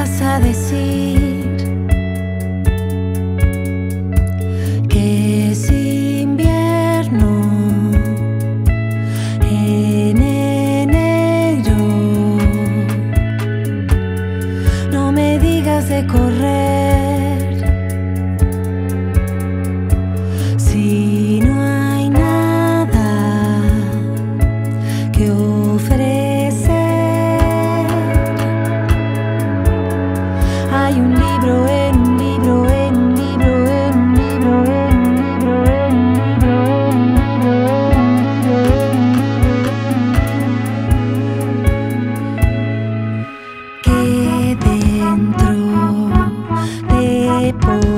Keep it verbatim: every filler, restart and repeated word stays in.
vas a decir que es invierno en enero. No me digas de correr si no hay nada que ofrecer. Hay un libro en un libro en un libro en un libro en un libro en un libro en un libro que dentro de poco